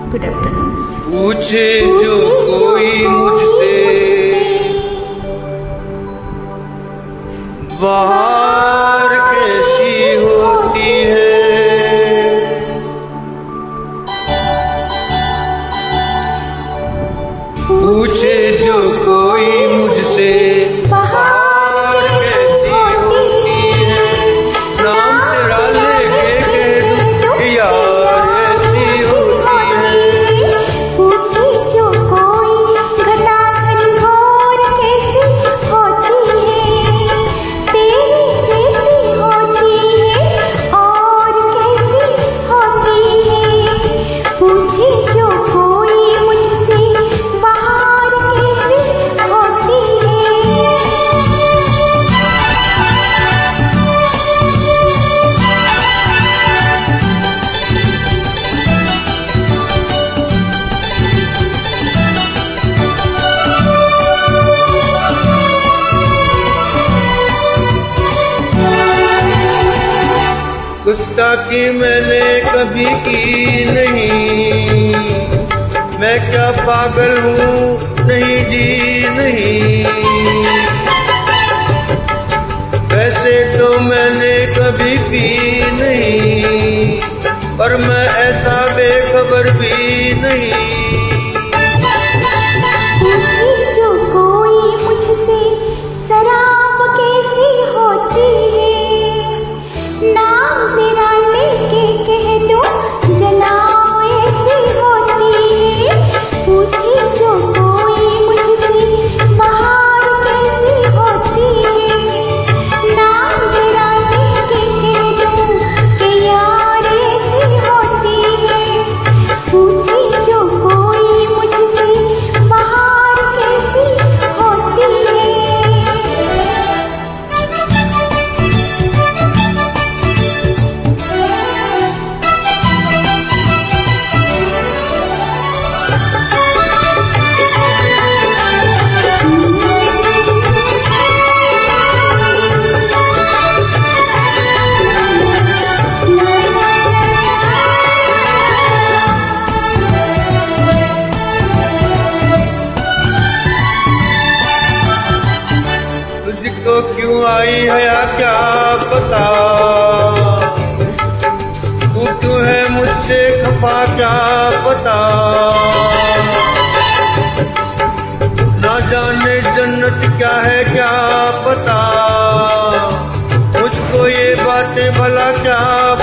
Good afternoon. पूछे जो कोई मुझसे बाहर कैसी होती है, पूछे जो कोई मुझसे बाहर कैसी होती है, नाम तेरा लेके कह दूं कि यार ऐसी होती है। पूछे जो कोई घटा घनघोर कैसी होती है, तेरी जैसी होती है और कैसी होती है। पूछे जो कोई मुझसे बाहर कैसी होती है। गुस्ताखी मैंने कभी की नहीं, मैं क्या पागल हूँ नहीं जी नहीं। वैसे तो मैंने कभी पी नहीं, पर मैं ऐसा बेखबर भी नहीं। पूछे जो कोई मुझसे शराब कैसी होती है, नाम तेरा लेके कह दूं जनाब ऐसी होती है। पूछे जो कोई मुझसे बाहर कैसी होती है, नाम तेरा लेके कह दूं कि यार ऐसी होती है। पूछे जो कोई मुझसे बाहर कैसी होती है। तुझको क्यों आई हया क्या पता, तू क्यों है मुझसे खफा क्या पता। ना जाने जन्नत क्या है क्या पता, मुझको ये बातें भला क्या